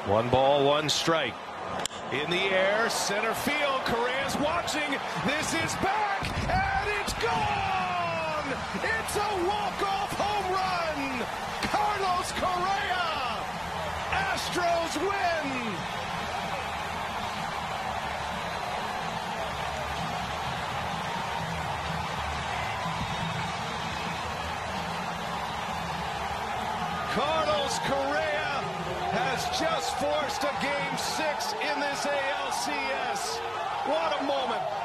One ball, one strike. In the air, center field. Correa's watching. This is back, and it's gone! It's a walk-off home run! Carlos Correa! Astros win! Carlos Correa has just forced a Game 6 in this ALCS. What a moment.